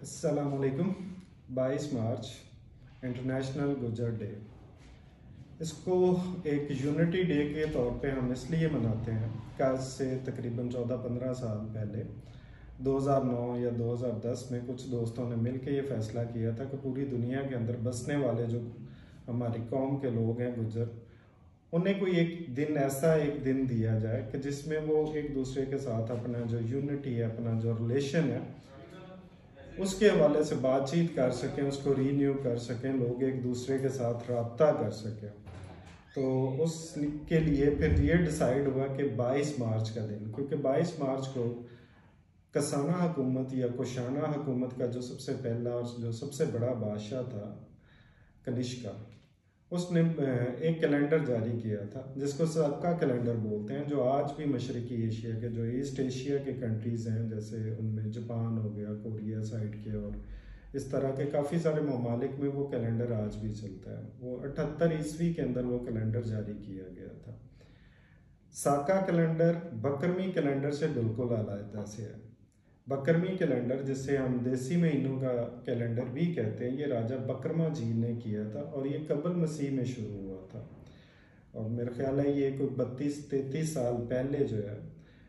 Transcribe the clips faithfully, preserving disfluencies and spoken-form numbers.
अस्सलामुअलैकुम। बाईस मार्च इंटरनेशनल गुजर डे। इसको एक यूनिटी डे के तौर पे हम इसलिए मनाते हैं कि आज से तकरीबन चौदह पंद्रह साल पहले दो हज़ार नौ या दो हज़ार दस में कुछ दोस्तों ने मिलकर ये फ़ैसला किया था कि पूरी दुनिया के अंदर बसने वाले जो हमारी कौम के लोग हैं गुजर, उन्हें कोई एक दिन ऐसा एक दिन दिया जाए कि जिसमें वो एक दूसरे के साथ अपना जो यूनिटी है, अपना जो रिलेशन है, उसके हवाले से बातचीत कर सकें, उसको रीन्यू कर सकें, लोग एक दूसरे के साथ रब्ता कर सकें। तो उसके लिए फिर ये डिसाइड हुआ कि बाईस मार्च का दिन, क्योंकि बाईस मार्च को कसाना हुकूमत या कुशाना हुकूमत का जो सबसे पहला और जो सबसे बड़ा बादशाह था कनिष्का, उसने एक कैलेंडर जारी किया था जिसको सक्का कैलेंडर बोलते हैं, जो आज भी मशरकी एशिया के जो ईस्ट एशिया के कंट्रीज़ हैं, जैसे उनमें जापान हो गया, कोरिया साइड के, और इस तरह के काफ़ी सारे ममालिक में वो कैलेंडर आज भी चलता है। वो अठहत्तर ईस्वी के अंदर वो कैलेंडर जारी किया गया था। साका कैलेंडर बकरमी कैलेंडर से बिल्कुल अलग से है। बकरमी कैलेंडर, जिसे हम देसी महीनों का कैलेंडर भी कहते हैं, ये राजा बकरमा जी ने किया था और ये कबल मसीह में शुरू हुआ था। और मेरा ख्याल है ये कोई बत्तीस तैंतीस साल पहले जो है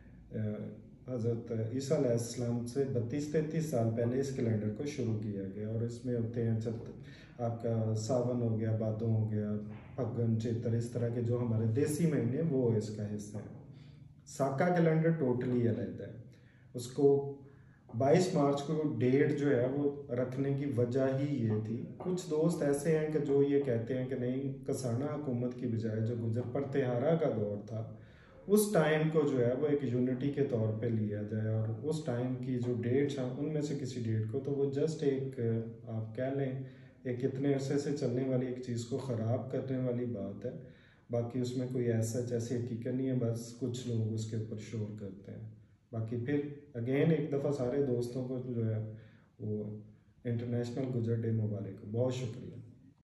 हज़रत ईसा अलैहिस्सलाम से बत्तीस तैंतीस साल पहले इस कैलेंडर को शुरू किया गया। और इसमें होते हैं जब आपका सावन हो गया, भादों हो गया, फग्गन, चैत्र, इस तरह के जो हमारे देसी महीने वो इसका हिस्सा है। साका कैलेंडर टोटली अलग है। उसको बाईस मार्च को डेट जो है वो रखने की वजह ही ये थी। कुछ दोस्त ऐसे हैं कि जो ये कहते हैं कि नहीं, कसाना हुकूमत की बजाय जो गुजर परतिहारा का दौर था, उस टाइम को जो है वो एक यूनिटी के तौर पे लिया जाए, और उस टाइम की जो डेट्स हैं उनमें से किसी डेट को, तो वो जस्ट एक आप कह लें एक इतने अरसे से चलने वाली एक चीज़ को ख़राब करने वाली बात है। बाकी उसमें कोई ऐसा जैसे हकीकत नहीं है, बस कुछ लोग उसके ऊपर शोर करते हैं। बाकी फिर अगेन एक दफ़ा सारे दोस्तों को जो है वो इंटरनेशनल गुजर डे मुबारक। बहुत शुक्रिया।